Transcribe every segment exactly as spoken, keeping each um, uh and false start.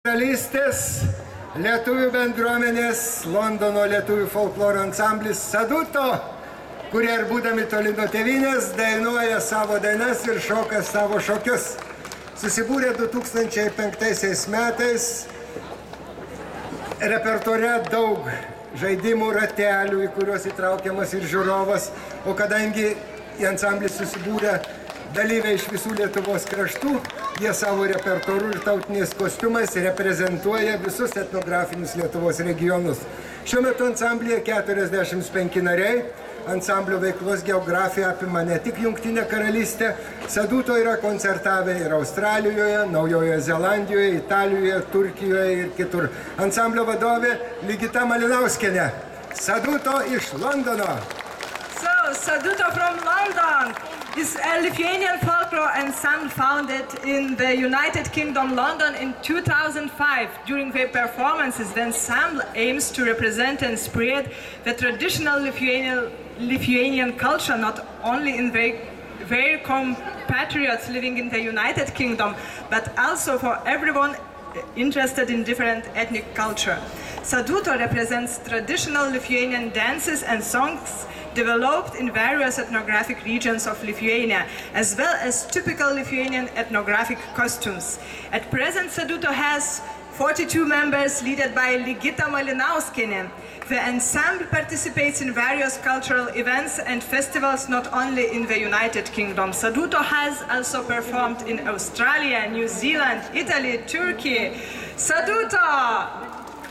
Karalystės lietuvių bendruomenės Londono lietuvių folkloro ansamblis Saduto, kurie ir būdami toli nuo tėvynės dainuoja savo dainas ir šoka savo šokius. Susibūrė du tūkstančiai penktaisiais metais, repertuare daug žaidimų ratelių, į kuriuos įtraukiamas ir žiūrovas, o kadangi į ansamblį susibūrė dalyviai iš visų Lietuvos kraštų, jie savo repertuaru ir tautiniais kostiumais reprezentuoja visus etnografinius Lietuvos regionus. Šiuo metu ansamblyje keturiasdešimt penki nariai, ansamblio veiklos geografija apima ne tik Jungtinę karalystę, Saduto yra koncertavę ir Australijoje, Naujojoje Zelandijoje, Italijoje, Turkijoje ir kitur. Ansamblio vadovė Ligita Malinauskienė. Saduto iš Londono. So, Saduto from London is a Lithuanian folklore ensemble founded in the United Kingdom, London in two thousand five. During their performances, the ensemble aims to represent and spread the traditional Lithuanian, Lithuanian culture, not only in their, their compatriots living in the United Kingdom, but also for everyone interested in different ethnic culture. Saduto represents traditional Lithuanian dances and songs developed in various ethnographic regions of Lithuania, as well as typical Lithuanian ethnographic costumes. At present, Saduto has forty-two members, led by Ligita Malinauskienė. The ensemble participates in various cultural events and festivals, not only in the United Kingdom. Saduto has also performed in Australia, New Zealand, Italy, Turkey. Saduto!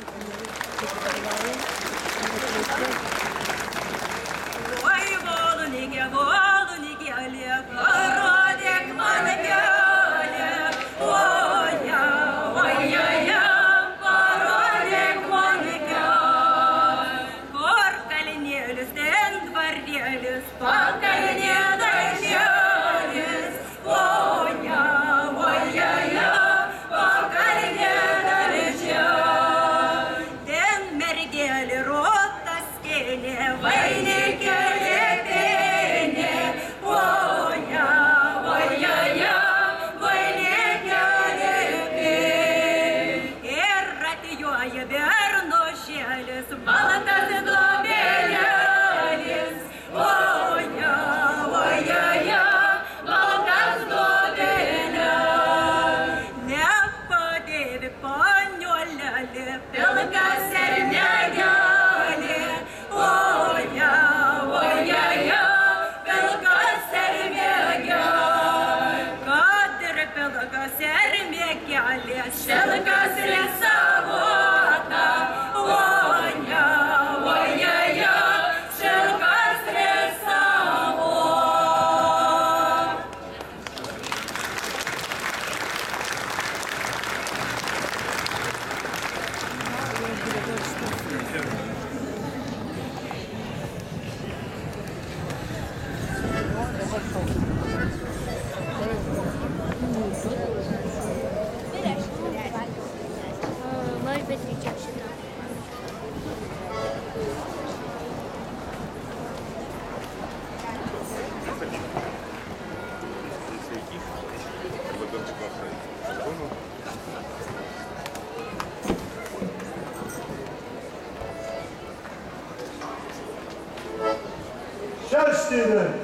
Stephen.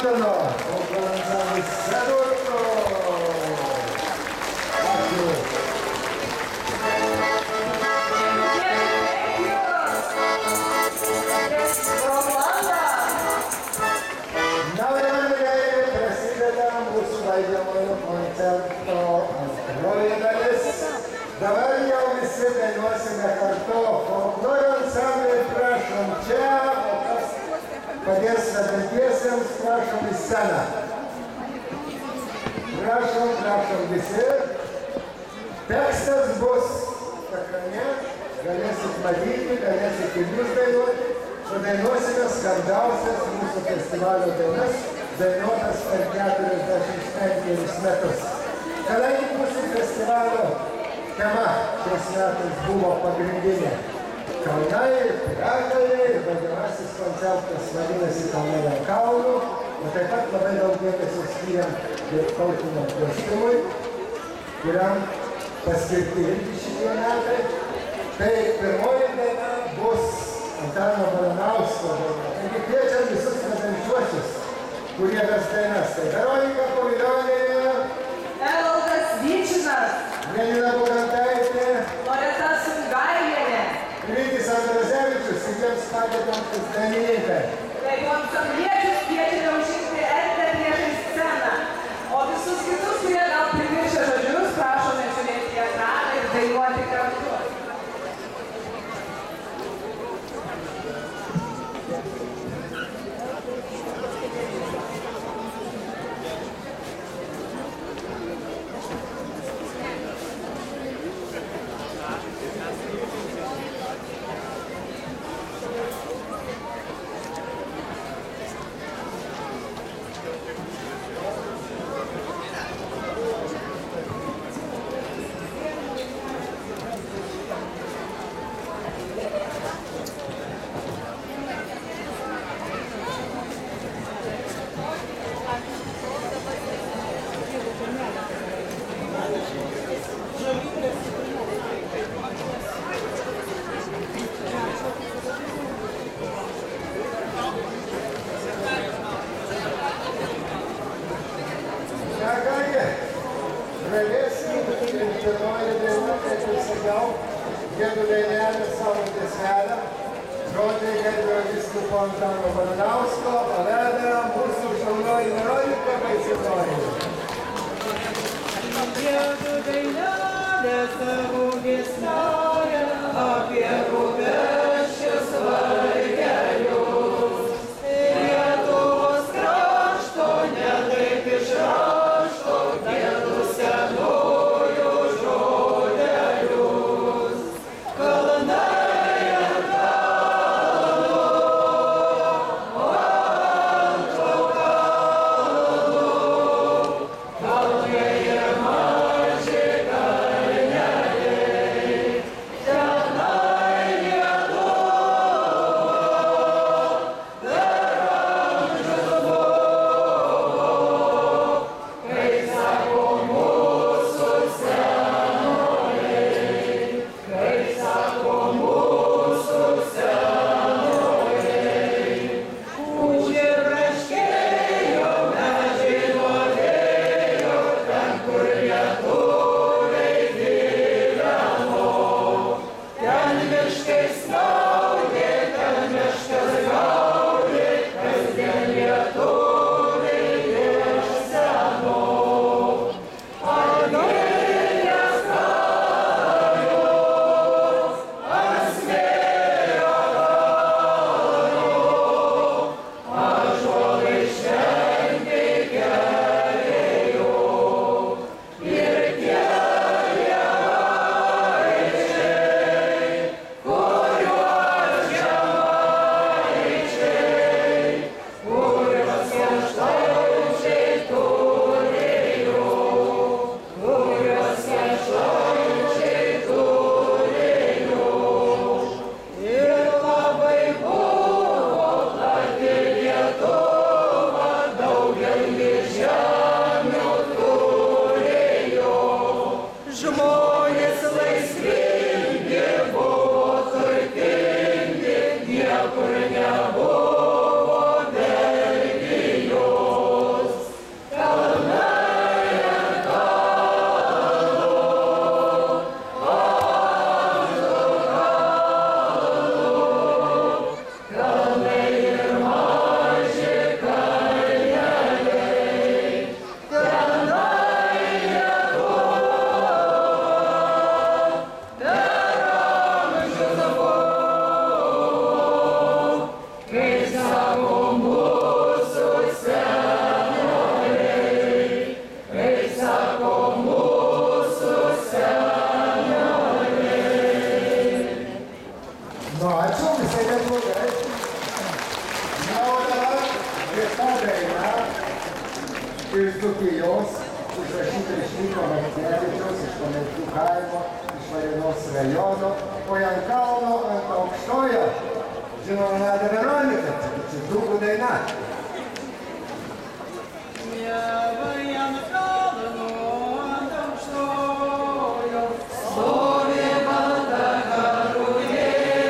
Londono, folkloro ansamblis Sadurko. Ačiū. Na, vienamėliai prasideda mūsų baigiamojo koncerto antroji dalis. Dabar jau visi dainuosime kartu. Folkloro ansambliai prašom čia, o kas padės vedantiesiems, prašom į sceną. Prašom, prašom visi. Tekstas bus ekrane, galėsit matyti, galėsit ir jūs dainuoti. Sudainuosime skambiausias mūsų festivalio dainas, dainuotas per keturiasdešimt penkerius metus. Kadangi mūsų festivalio tema šiais metais buvo pagrindinė kalnai, piratai, ir baigiamasis koncertas vadinasi Kalnai ant kalnų, o taip pat labai daug dėmesio skiriam tautiniam kostiumui, kuriam paskirti irgi šitie metai. Tai pirmoji daina bus Antano Baranausko daina. Taigi kviečiam visus vedančiuosius, kurie ves dainas. Tai Veronika Povilionė, Evaldas Vyčinas, Janina Bugantaitė, Loreta Sungailienė, Rytis Andrazevičius, kitiems padedantys dainininkai. taip ansambliečius kviečiame užimti erdvę priešais sceną. O visus kitus, kurie gal primiršę žodžius, prašome žiūrėti į ekraną ir dainuoti kartu. Gėdų dainelę savo tiesmelę, žodžiai Gedrio vyskupo Antano Baranausko, o veda mūsų šaunoji Veronika Vaicinoji. Gėdų dainelę savo giesmelę apie rūpesčius vargelius. Lietuvos krašto ne taip iš rašto, gėdų senųjų žodelius. Kalnai ant kalnų, ant kalnų, kalnai ir maži kalneliai, tenai Telšių kaimo iš Varėnos rajono, o ant kalno, ant aukštojo, žinoma, Nadia Veronika, čia dzūkų daina. Dievai ant kalno, ant aukštojo, stovi balta karūnėlė.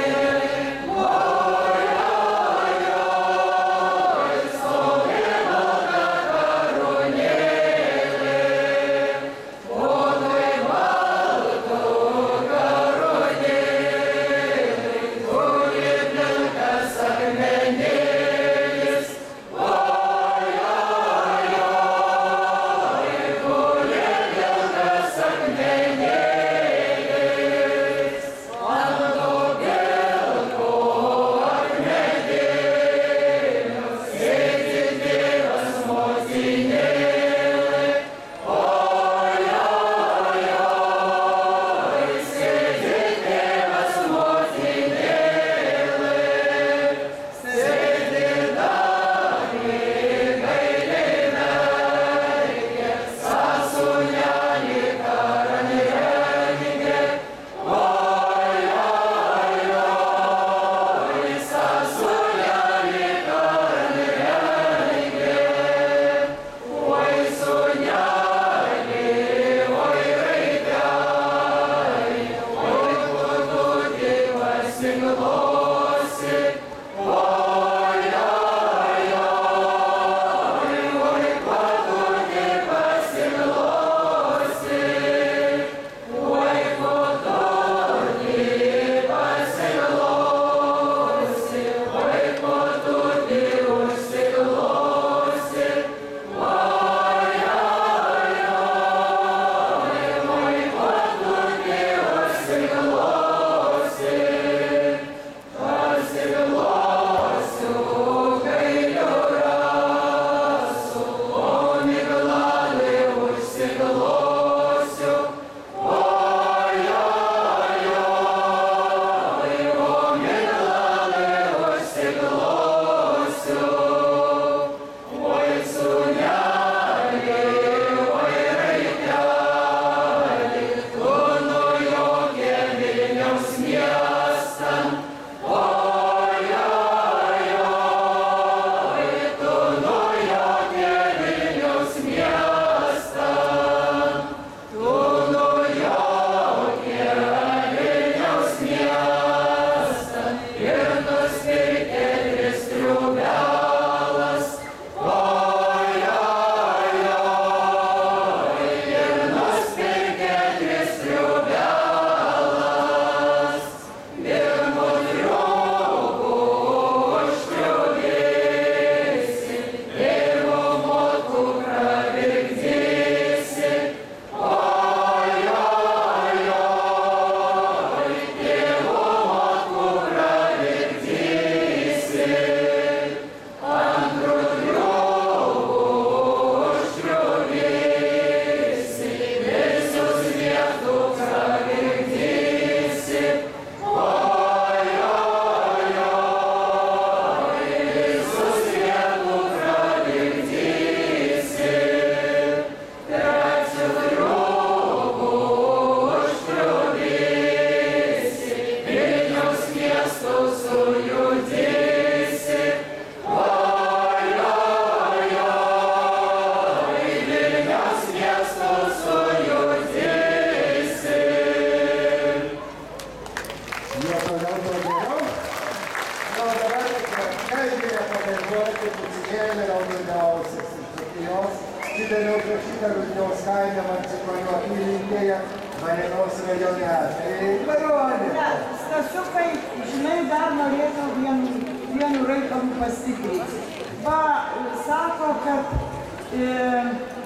Didelio Krašytė Rudniaus kaime Marcikonio apylinkėje Varėnos rajone. Tai Veronika. Stasiukai, žinai, dar norėtų vienu, vienu reikalu pasitikėti. Va, sako, kad e,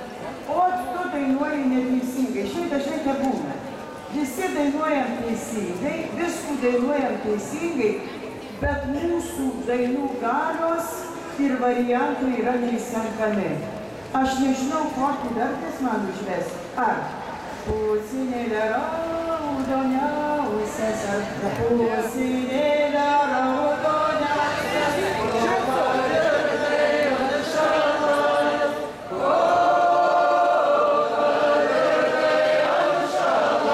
o tu dainuoji neteisingai. Šiaip dažnai nebūna. Visi dainuojam teisingai, viskų dainuojam teisingai, bet mūsų dainų galios ir variantų yra neišsenkami. Aš nežinau, kokį vertės man užves. Ar pusinėlė raudoniausias, pusinėlė raudoniausias, šalas,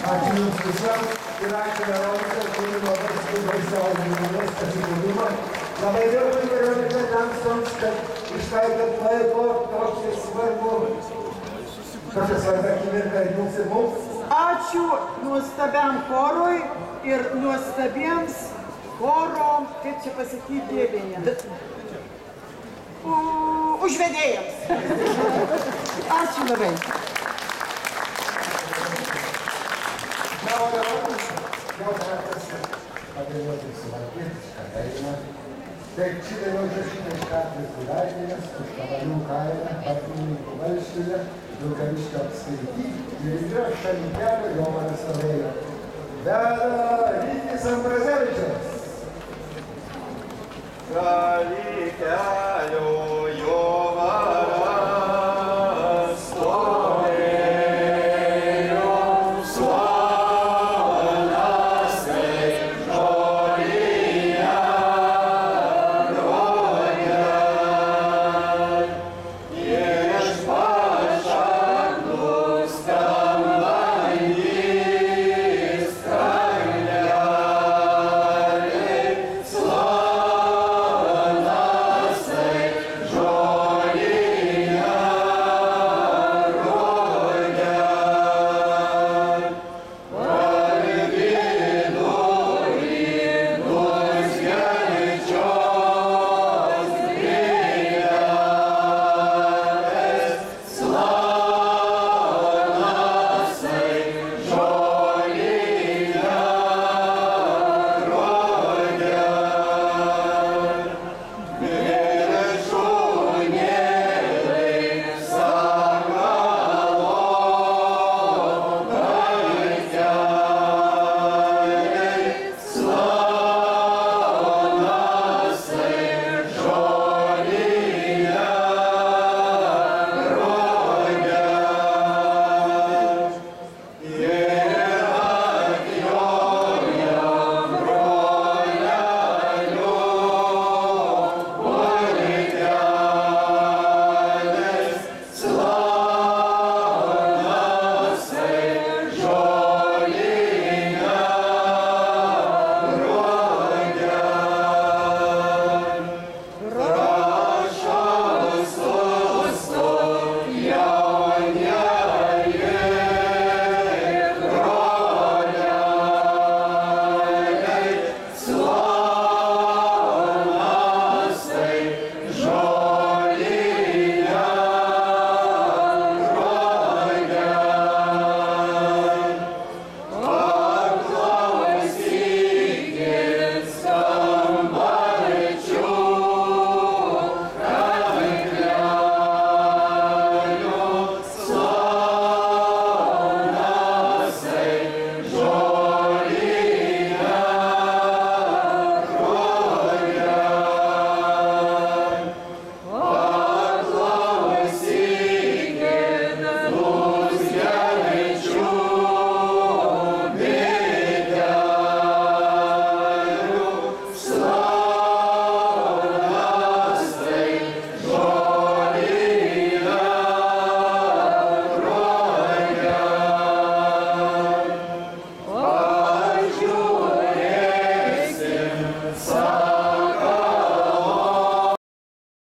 Ačiū Jums visiems ir ačiū Veronika, kuri labai baisiausiai žmonės pasikūrimą. Labai dėkui Veronika Langsons, kad išskaitėt laiko tokį svarbų, tokią svarbą akimirką Jums ir mums. Ačiū nuostabiam chorui ir nuostabiems choro, kaip čia pasakyti, užvedėjams. Ačiū labai. Na, o dabar jau metas padėlioti su markietišką dainą. Taip, ši daina užrašyta iš Katės Gudaitinės, už Kavalių kaimą, Bartininkų valsčiuje, Vilkaviškio apskrity ir yra šalia kelio Jovanas Stovėjo.